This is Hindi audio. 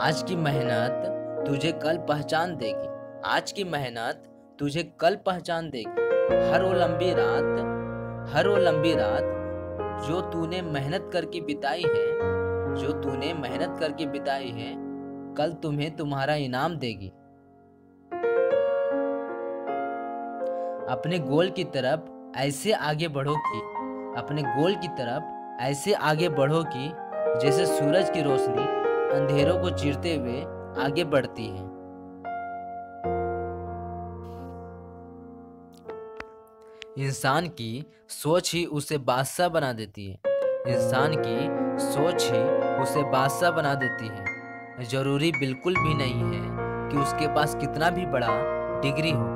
आज की मेहनत तुझे कल पहचान देगी। आज की मेहनत तुझे कल पहचान देगी। हर वो लंबी रात जो तूने मेहनत करके बिताई है, कल तुम्हें तुम्हारा इनाम देगी। अपने गोल की तरफ ऐसे आगे बढ़ो कि जैसे सूरज की रोशनी अंधेरों को चीरते हुए आगे बढ़ती है। इंसान की सोच ही उसे बादशाह बना देती है। जरूरी बिल्कुल भी नहीं है कि उसके पास कितना भी बड़ा डिग्री हो,